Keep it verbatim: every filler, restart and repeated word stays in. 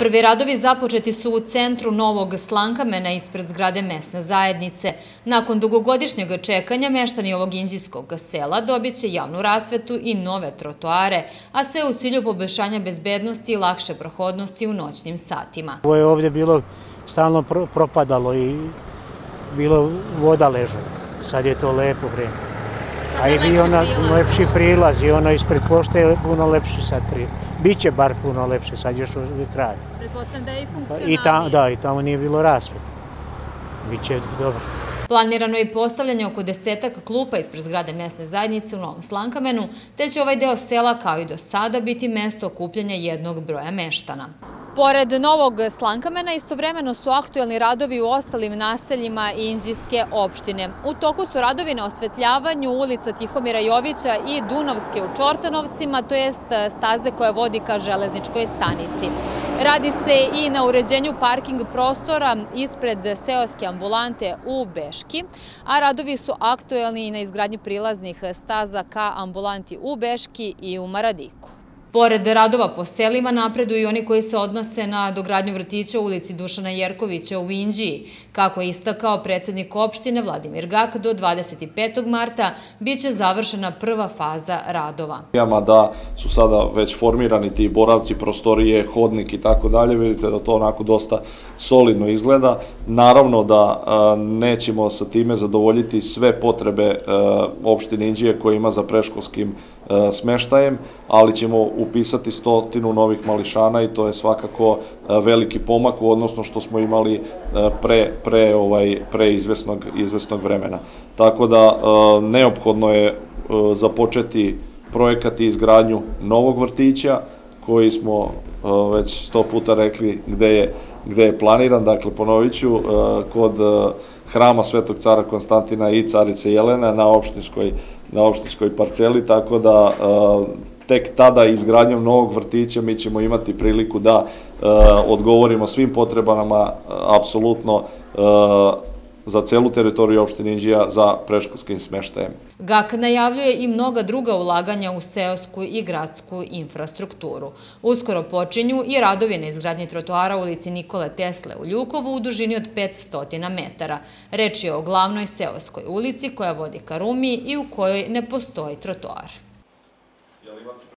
Prvi radovi započeti su u centru Novog Slankamena ispred zgrade mesne zajednice. Nakon dugogodišnjeg čekanja meštani ovog inđijskog sela dobit će javnu rasvetu i nove trotoare, a sve u cilju poboljšanja bezbednosti i lakše prohodnosti u noćnim satima. Ovo je ovdje bilo stalno propadalo i bilo voda ležala. Sad je to lepo vrijeme. A i bio lepši prilaz i ono ispred pošte je puno lepši sad prilaz. Biće bar puno lepše, sad još uvijek radi. Pretpostavljam da je i funkcionalnije. Da, i tamo nije bilo rasvete. Biće dobro. Planirano je i postavljanje oko desetak klupa ispred zgrade mesne zajednice u Novom Slankamenu, te će ovaj deo sela kao i do sada biti mesto okupljanja jednog broja meštana. Pored Novog Slankamena istovremeno su aktuelni radovi u ostalim naseljima Inđijske opštine. U toku su radovi na osvetljavanju ulica Tihomira Jovića i Dunavske u Čortanovcima, to jest staze koja vodi ka železničkoj stanici. Radi se i na uređenju parking prostora ispred seoske ambulante u Beški, a radovi su aktuelni i na izgradnji prilaznih staza ka ambulanti u Beški i u Maradiku. Pored radova po selima napreduju i oni koji se odnose na dogradnju vrtića u ulici Dušana Jerkovića u Inđiji. Kako je istakao predsjednik opštine Vladimir Gak, do dvadeset petog marta biće završena prva faza radova. Da su sada već formirani ti boravci, prostorije, hodnik i tako dalje, vidite da to onako dosta solidno izgleda. Naravno da nećemo sa time zadovoljiti sve potrebe opštine Inđije koje ima za predškolskim smeštajem, ali ćemo upisati stotinu novih mališana i to je svakako veliki pomak u odnosno što smo imali pre, pre, ovaj, pre izvesnog, izvesnog vremena. Tako da neophodno je započeti projekat i izgradnju novog vrtića koji smo već sto puta rekli gde je, gde je planiran, dakle ponovit ću, kod Hrama Svetog cara Konstantina i carice Jelene na opštinskoj, na opštinskoj parceli, tako da tek tada izgradnjom novog vrtića mi ćemo imati priliku da odgovorimo svim potrebama apsolutno za celu teritoriju opštine Inđija za predškolskim smeštajem. Gak najavljuje i mnoga druga ulaganja u seosku i gradsku infrastrukturu. Uskoro počinju i radovi na izgradnji trotoara u ulici Nikole Tesle u Ljukovu u dužini od petsto metara. Reč je o glavnoj seoskoj ulici koja vodi ka Rumi i u kojoj ne postoji trotoar.